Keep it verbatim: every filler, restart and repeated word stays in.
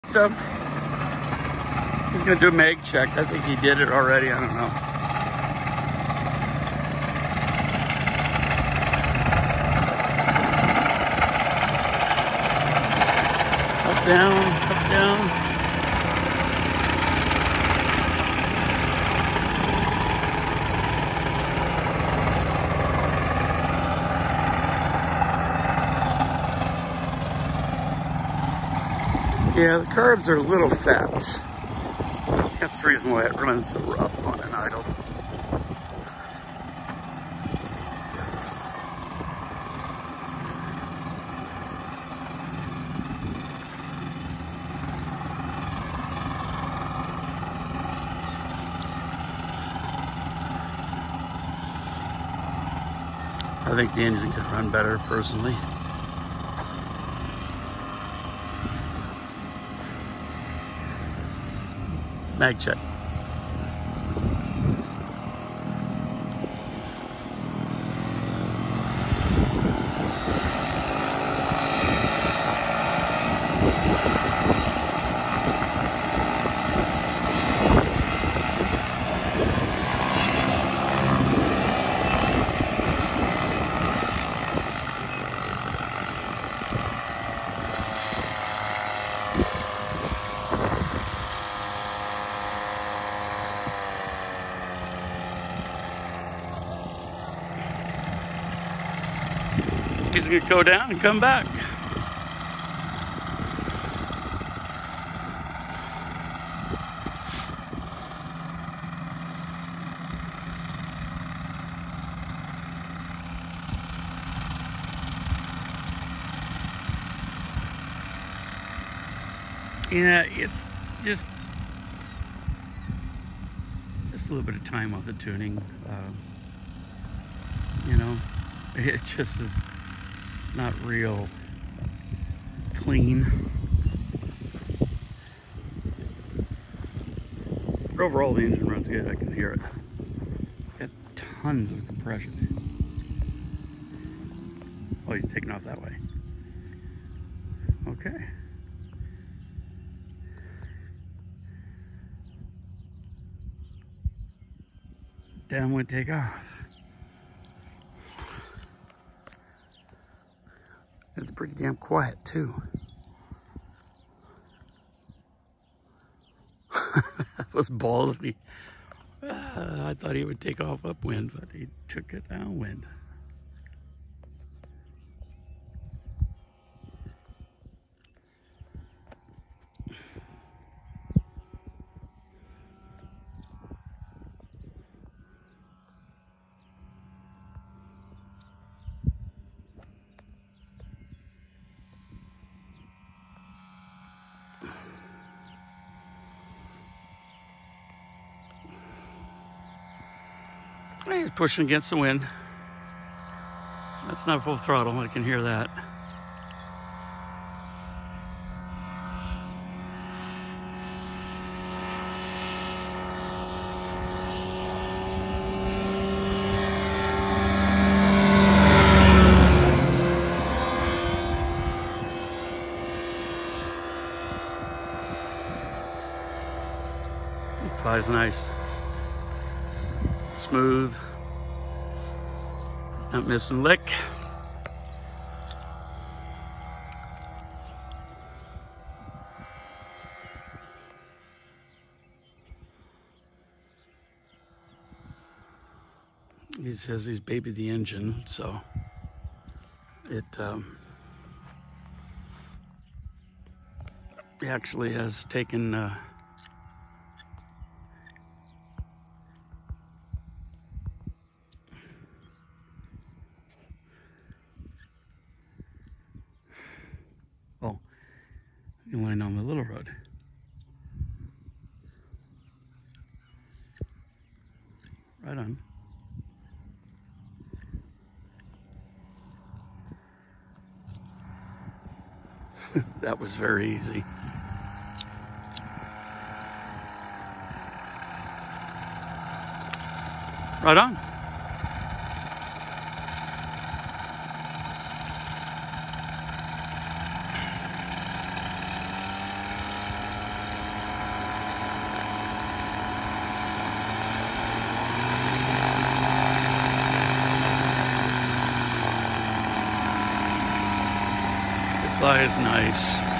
So he's gonna do a mag check. I think he did it already. I don't know. Up, down, up, down. Yeah, the carbs are a little fat. That's the reason why it runs so rough on an idle. I think the engine could run better, personally. Mag check. He's gonna go down and come back. Yeah, it's just just a little bit of time off the tuning. Uh, you know, it just is not real clean. But overall, the engine runs good. I can hear it. It's got tons of compression. Oh, he's taking off that way. Okay. Downwind takeoff. It's pretty damn quiet too. That was ballsy. Uh, I thought he would take off upwind, but he took it downwind. He's pushing against the wind. That's not full throttle, I can hear that. It flies nice. Smooth. It's not missing a lick. He says he's babied the engine, so it um, he actually has taken uh, oh, you land on the little road. Right on. That was very easy. Right on. Fly is nice.